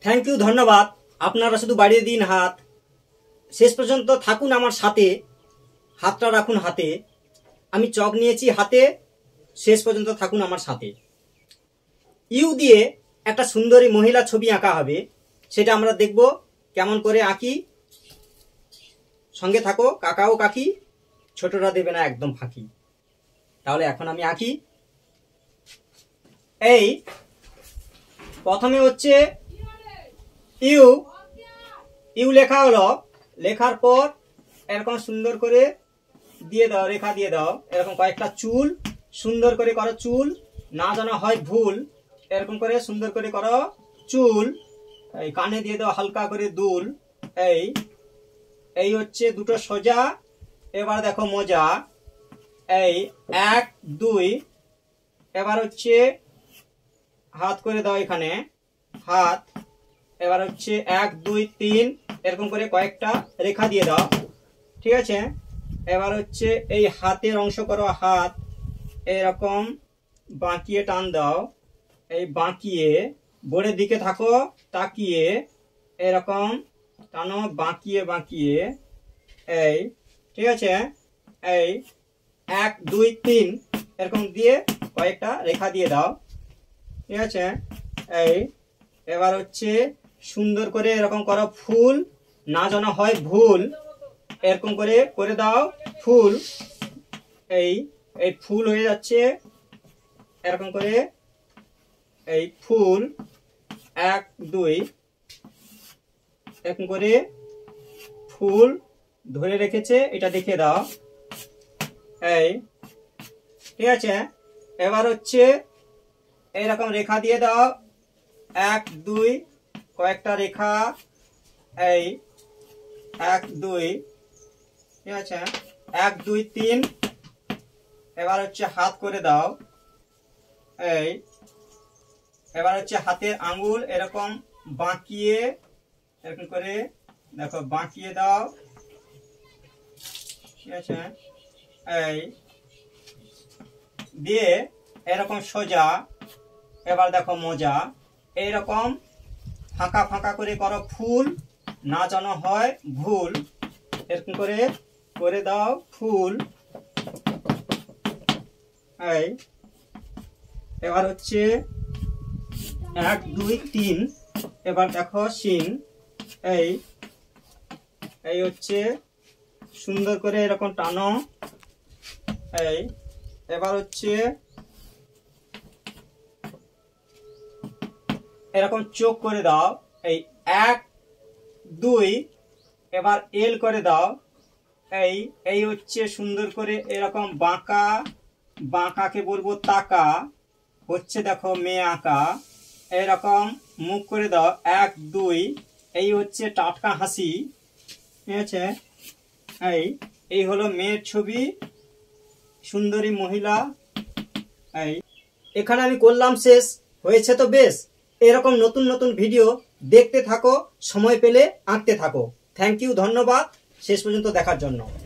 Thank you, ধন্যবাদ। আপনারা শুধু বাড়িয়ে দিন হাত, শেষ পর্যন্ত থাকুন আমার সাথে, হাতটা রাখুন হাতে। আমি চক নিয়েছি হাতে, শেষ পর্যন্ত থাকুন আমার সাথে। ইউ দিয়ে একটা সুন্দরী মহিলা ছবি আঁকা হবে, সেটা আমরা দেখব কেমন করে আঁকি। সঙ্গে থাকো, কাকা ও কাকি, ছোটরা দেবে না একদম ফাঁকি। তাহলে এখন আমি আঁকি। এই প্রথমে হচ্ছে ইউ, ইউ লেখা হলো। লেখার পর এরকম সুন্দর করে দিয়ে দাও, রেখা দিয়ে দাও। এরকম কয়েকটা চুল সুন্দর করে করো, চুল না যেন হয় ভুল। এরকম করে সুন্দর করে করো চুল। এই কানে দিয়ে দাও হালকা করে দুল। এই এই হচ্ছে দুটো সোজা। এবার দেখো মোজা। এই 1 2। এবার হচ্ছে হাত করে দাও এখানে, হাত। এবার হচ্ছে 1 2 3, এরকম করে কয়েকটা রেখা দিয়ে দাও, ঠিক আছে। এবার হচ্ছে এই হাতের অংশ করো, হাত এরকম বাঁকিয়ে টান দাও। এই বাঁকিয়ে বোর্ডের দিকে থাকো তাকিয়ে, এরকম টানো বাঁকিয়ে বাঁকিয়ে। এই ঠিক আছে। এই 1 2 3 এরকম দিয়ে কয়েকটা রেখা দিয়ে দাও, ঠিক আছে। এই এবার হচ্ছে সুন্দর করে এরকম করো ফুল, না যেন হয় ভুল। এরকম করে করে দাও ফুল। এই এই ফুল হয়ে যাচ্ছে এরকম করে। এই ফুল 1 2 এরকম করে ফুল ধরে রেখেছে, এটা দেখে দাও। এই ঠিক আছে। এবার হচ্ছে এইরকম রেখা দিয়ে দাও, 1 2 কয়েকটা রেখা। এই 1 2, ঠিক আছে। 1 2 3। এবার হচ্ছে হাত করে দাও। এই এবার হচ্ছে হাতের আঙ্গুল এরকম বাঁকিয়ে, এরকম করে দেখো বাঁকিয়ে দাও, ঠিক আছে। এই দিয়ে এরকম সোজা। এবার দেখো মোজা এইরকম ফাঁকা ফাঁকা করে করো ফুল, না যেন হয় ভুল। এরকম করে করে দাও ফুল। এই এবার হচ্ছে 1 2 3। এবার দেখো শিং। এই এই হচ্ছে সুন্দর করে এরকম টানো। এই এবার হচ্ছে এরকম চোখ করে দাও। এই 1 2। এবার এল করে দাও। এই এই হচ্ছে সুন্দর করে এরকম বাঁকা, বাঁকাকে বলবো তাকা, হচ্ছে দেখো মেয়ে আঁকা। এরকম মুখ করে দাও 1 2। এই হচ্ছে টাটকা হাসি, ঠিক আছে। এই এই হলো মেয়ের ছবি, সুন্দরী মহিলা। এই এখানে আমি করলাম শেষ। হয়েছে তো বেশ। এরকম নতুন নতুন ভিডিও দেখতে থাকো, সময় পেলে আঁকতে থাকো। থ্যাংক ইউ, ধন্যবাদ শেষ পর্যন্ত দেখার জন্য।